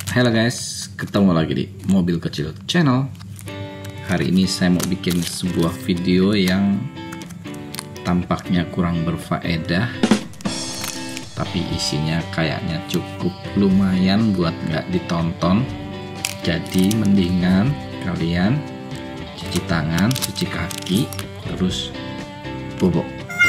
Halo guys, ketemu lagi di Mobil Kecil Channel. Hari ini saya mau bikin sebuah video yang tampaknya kurang berfaedah, tapi isinya kayaknya cukup lumayan buat nggak ditonton. Jadi mendingan kalian cuci tangan, cuci kaki, terus bobok.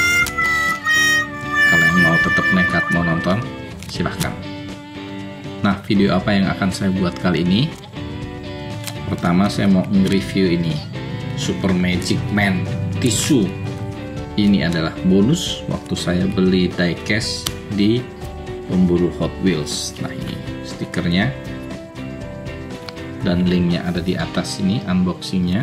Kalau yang mau tetap nekat mau nonton, silahkan. Nah, video apa yang akan saya buat kali ini? Pertama, saya mau nge-review ini Super Magic Man tisu. Ini adalah bonus waktu saya beli diecast di pemburu Hot Wheels. Nah, ini stikernya dan linknya ada di atas ini, unboxingnya.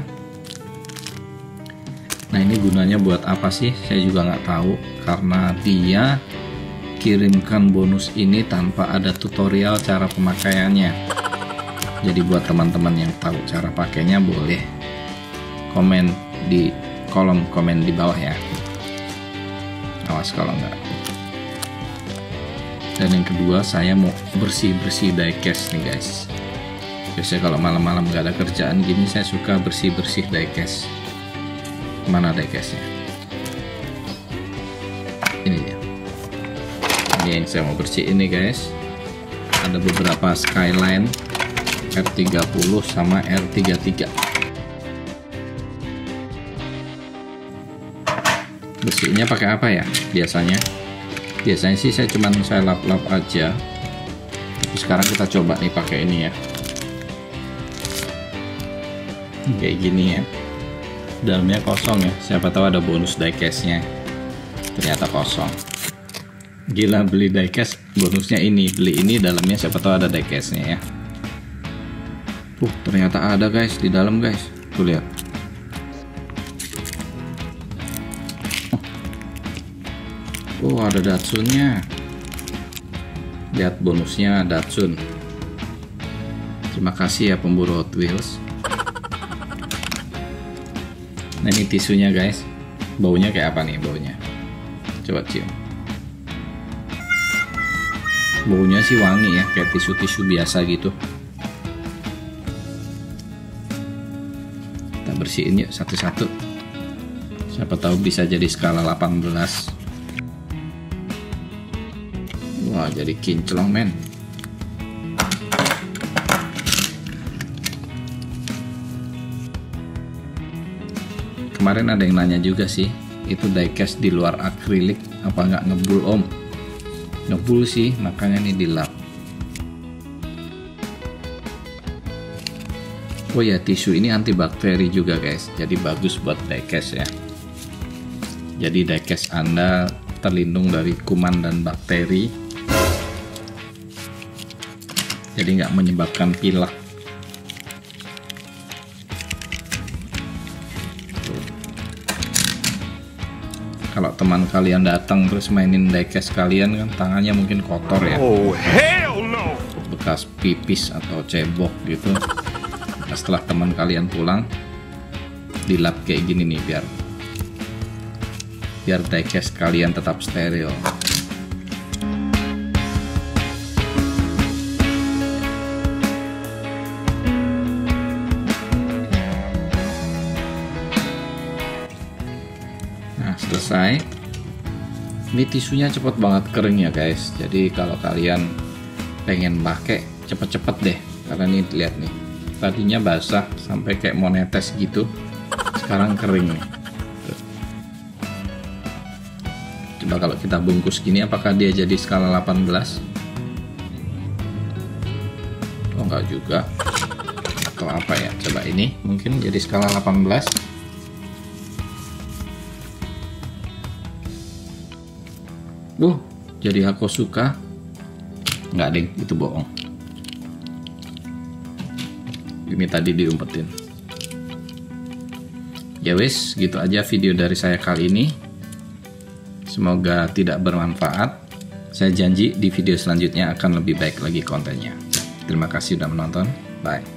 Nah, ini gunanya buat apa sih? Saya juga nggak tahu, karena dia kirimkan bonus ini tanpa ada tutorial cara pemakaiannya. Jadi buat teman-teman yang tahu cara pakainya, boleh komen di kolom komen di bawah ya. Awas kalau enggak. Dan yang kedua, saya mau bersih-bersih diecast nih guys. Biasanya kalau malam-malam nggak ada kerjaan gini, saya suka bersih-bersih diecast. Mana diecastnya? Ini dia. Ini yang saya mau bersihin nih guys. Ada beberapa Skyline R30 sama R33. Bersihnya pakai apa ya biasanya? Biasanya sih saya lap-lap aja. Tapi sekarang kita coba nih pakai ini ya. Kayak gini ya. Dalamnya kosong ya. Siapa tahu ada bonus diecastnya. Ternyata kosong. Gila, beli diecast bonusnya ini, beli ini dalamnya siapa tahu ada diecastnya ya. Ternyata ada guys di dalam guys, tuh lihat. Ada Datsunnya. Lihat bonusnya Datsun. Terima kasih ya pemburu Hot Wheels. Nah, ini tisunya guys. Baunya kayak apa nih baunya? Coba cium. Baunya sih wangi ya, kayak tisu-tisu biasa gitu. Kita bersihin yuk satu-satu. Siapa tahu bisa jadi skala 18. Wah, jadi kinclong men. Kemarin ada yang nanya juga sih, itu diecast di luar akrilik apa nggak ngebul om? Ngebul sih, makanya nih dilap. Oh ya, tisu ini antibakteri juga guys, jadi bagus buat diecast ya. Jadi diecast Anda terlindung dari kuman dan bakteri, jadi nggak menyebabkan pilek. Kalau teman kalian datang terus mainin diecast kalian kan tangannya mungkin kotor ya. Oh hell no. Bekas pipis atau cebok gitu. Nah, setelah teman kalian pulang, dilap kayak gini nih biar diecast kalian tetap steril. Selesai. Ini tisunya cepet banget kering ya guys, jadi kalau kalian pengen pakai cepet-cepet deh, karena ini lihat nih, tadinya basah sampai kayak mau netes gitu, sekarang kering nih. Coba kalau kita bungkus gini, apakah dia jadi skala 18? Oh enggak juga, atau apa ya, coba ini mungkin jadi skala 18. Jadi aku suka. Nggak ding, itu bohong. Ini tadi diumpetin. Ya wis, gitu aja video dari saya kali ini. Semoga tidak bermanfaat. Saya janji di video selanjutnya akan lebih baik lagi kontennya. Terima kasih sudah menonton. Bye.